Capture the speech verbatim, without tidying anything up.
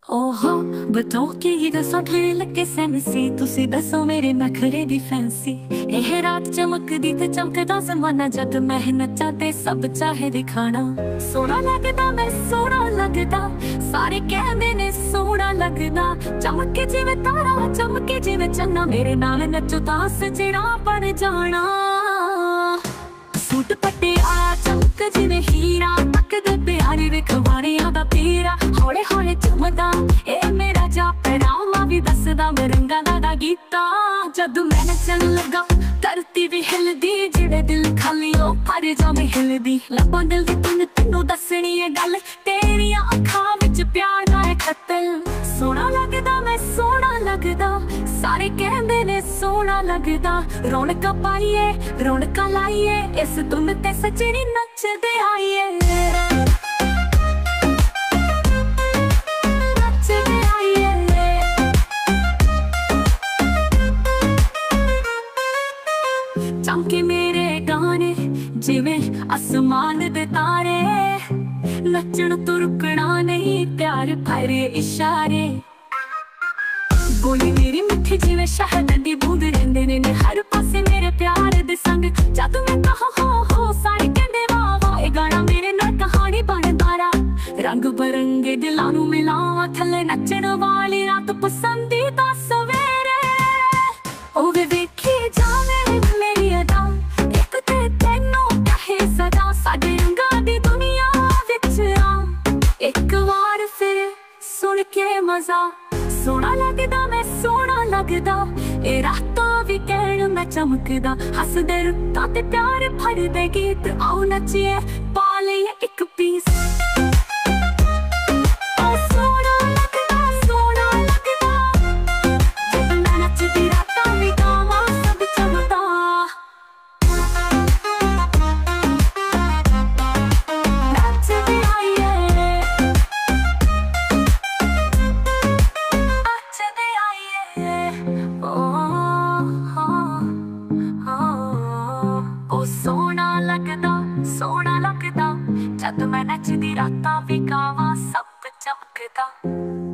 ओहो बतौ की ही दसो ठेल के सैंसी तुसी दसो मेरे नखरे दी फैंसी। एह रात चमकदी ते चमकदा ज़माना जद मैं नचा ते सब चाहे दिखाना। सोहना लगदा मैं सोहना लगदा सारे कहंदे ने सोहना लगदा। चमके जिवें तारा चमके जिवें चन्ना मेरे नाल नचो तां सजना बन जाना। सूट पट्टिया चमक जिवें हीरा तकदे प्यारे विखवाड़ियां दा पीरा। हौले हौले चमदा ए मेरा जा पहरावा भी दसदा मैं रंगां दा गीता। जद मैं नचन लगा धरती भी हिलदी जिहड़े दिल खाली ओ भर जावे हिलदी। लब्बां दिल दी तुन तैनू दसनी ए गल तेरियां अखां विच प्यार दा है कत्ल। सोहना लगदा मैं सोहना लगदा सारे कहंदे ने सोहना लगदा। रौनकां पाईए रौनकां लाईए इस धुन ते सजनी नचदे आईए। नचदे आईए चमके मेरे गाने जिवें आसमान दे तारे। नचण तो रुकना नहीं प्यार भरे इशारे। बोली मेरी मिठी जिवें शहद दी बूंद रहिंदे ने हर पासे मेरे प्यार दे संग। जद मैं कहा हो हो सारे कहंदे वाह वाह ए गाना मेरे नाल कहानी बनदा। रंग बरंगे दिलां नू मिलावां थल्ले नचण वाली रात पसंदीदा सवेरे। ओ वे वेखी जावे मेरी अदा इक ते तैनू कहे सदा। साडे रंगां दी दुनिया विच आ इक वार फिर सुन के मजा। सोहना लगदा मैं सोहना लगदा ए रातां भी कहण मैं चमकदा। हसदे रुत्तां ते प्यार भरदे गीत आओ नचिए पा लईए इक पीस। ओ सोहना लगदा सोहना लगदा जद मैं नचदी रातां भी गावां सब चमकदा। नचदे आईए सोहना लगदा सोहना लगदा जद मैं नचदी रातां भी गावां सब चमकदा।